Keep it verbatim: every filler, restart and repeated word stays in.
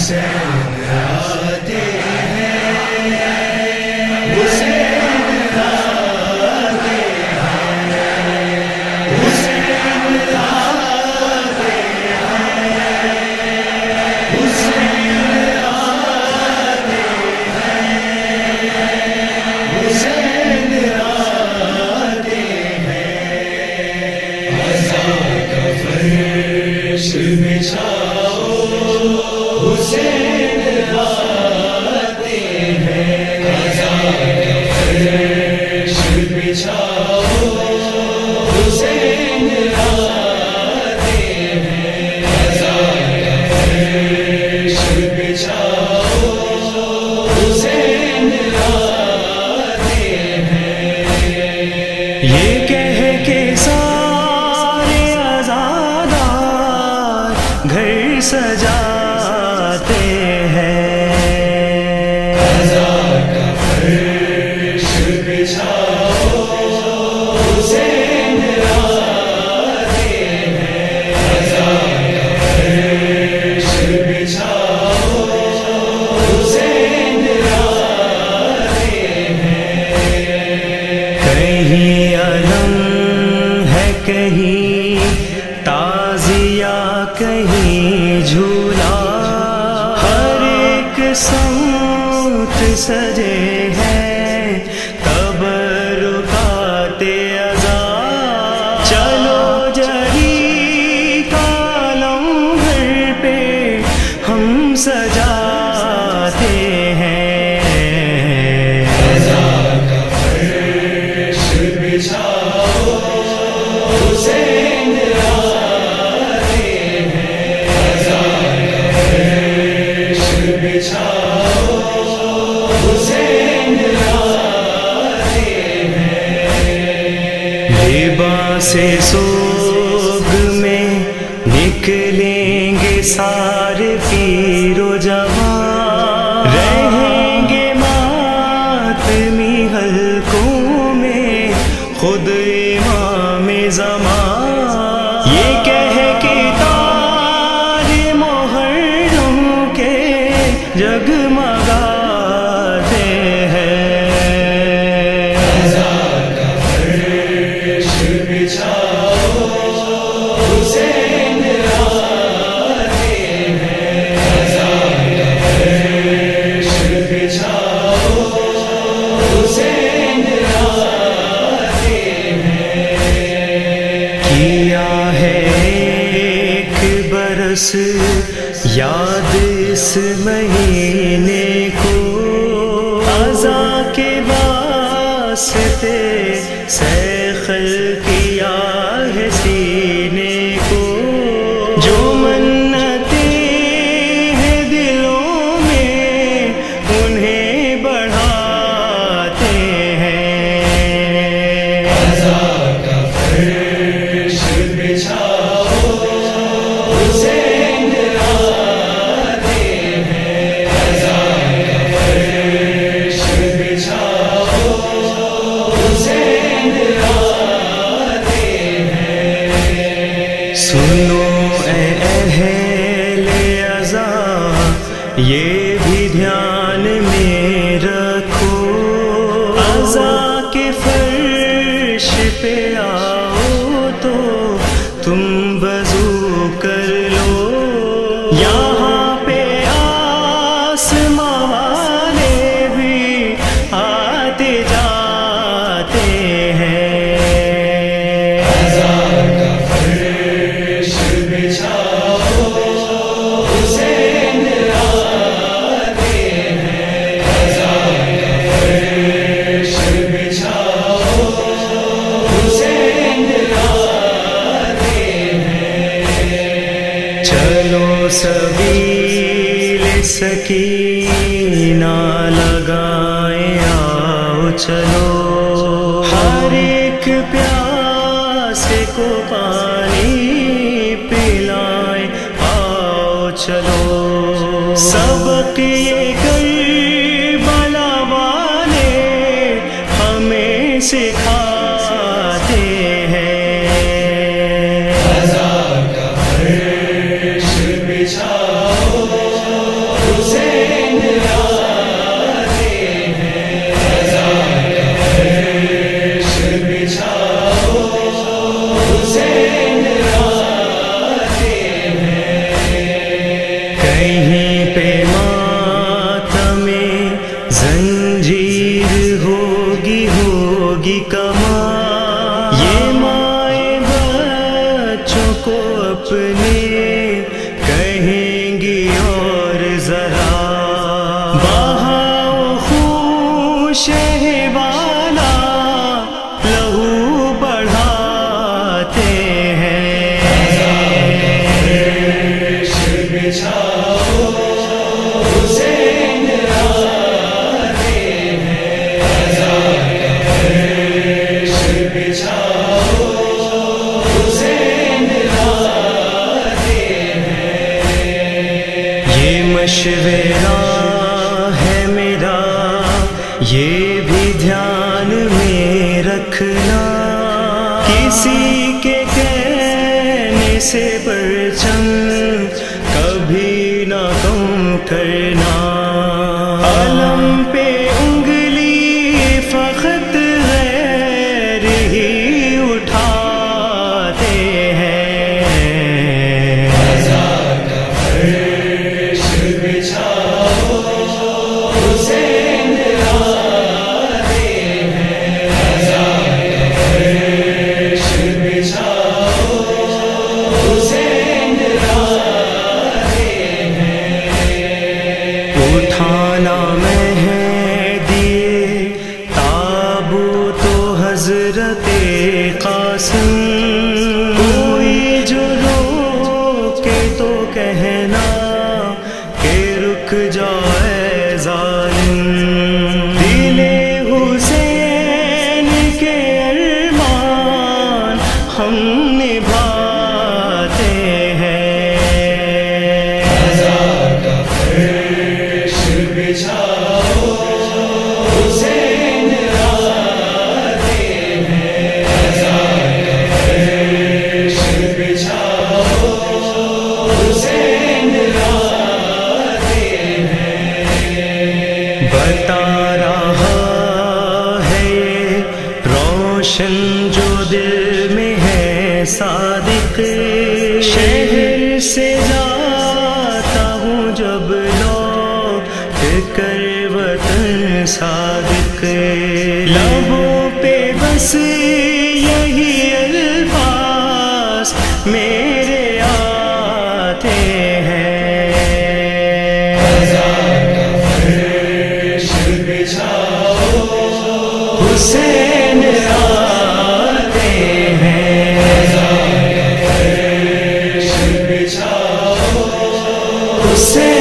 سجاتے ہیں کا فرش بچھاؤ حسین آتے ہیں کا فرش بچھاؤ حسین آتے ہیں کہیں علم ہے کہیں تازیہ کہیں جھولا ہر ایک سمت سجے ہیں تبرکاتے عزا چلو جری کالم گھر پہ ہم سجاتے ہیں عزا کا فرش بچھاؤ حسین بچھاؤ حسین آتے ہیں لباس سوگ میں نکلیں گے سارے پیر و جوان رہیں گے ماتمی حلقوں میں خود امام زمان یہ کہہ کے جگمگاتے ہیں عزا کا فرش بچھاؤ حسین آتے ہیں عزا کا فرش بچھاؤ حسین آتے ہیں کیا ہے ایک برس یاد اس مہینے کو عزا کے واسطے سیخل کیا ہے سینے کو جو منتیں ہیں دلوں میں انہیں بڑھاتے ہیں عزا کا فرش بچھاؤ حسین سنو اے اہل عزا یہ بھی دھیان میں رکھو عزا کے فرش پہ آؤ تو تم وضو کر لو یہاں پہ آسماں والے بھی آتے جاتے ہیں بچھاؤ حسین آتے ہیں عزا کا فرش بچھاؤ حسین آتے ہیں چلو سبیل سکینہ لگائیں آؤ چلو ہر ایک پیاسے کو پانی پلائیں آؤ چلو سبق یہ کربلا والے ہمیں سکھاتے ہیں عزا کا فرش بچھاؤ زنجیر ہوگی ہوگی کماں، یہ مائیں بچوں کو اپنے کہیں گی اور ذرا بہاؤ خون شہبانا لہو بڑھاتے ہیں، بچھاؤ حسین آتے ہیں، بچھاؤ حسین آتے ہیں۔ یہ مشورہ ہے میرا، یہ بھی دھیان میں رکھنا، کسی کے کہنے سے پرچم کبھی نہ کم کرنا، علم پہ انگلی فخر غیر ہی اٹھاتے ہیں، بچھاؤ حسین آتے ہیں، بچھاؤ حسین آتے ہیں۔ اٹھانا مہدی تابوت و حضرت قاسم، کوئی جو روکے تو کہنا کہ رک جائے ظالم، دل حسین کے ارمان ہم نبھاتے ہیں، بچھاؤ حسین آتے ہیں، بچھاؤ حسین آتے ہیں۔ بتا رہا ہے یہ روشن جو دل میں ہے صادق، شہر سے جاتا ہوں جب لوٹ کر وطن صادق، لبوں پہ بس یہی الفاظ میرے آتے ہیں، بچھاؤ حسین آتے ہیں، بچھاؤ حسین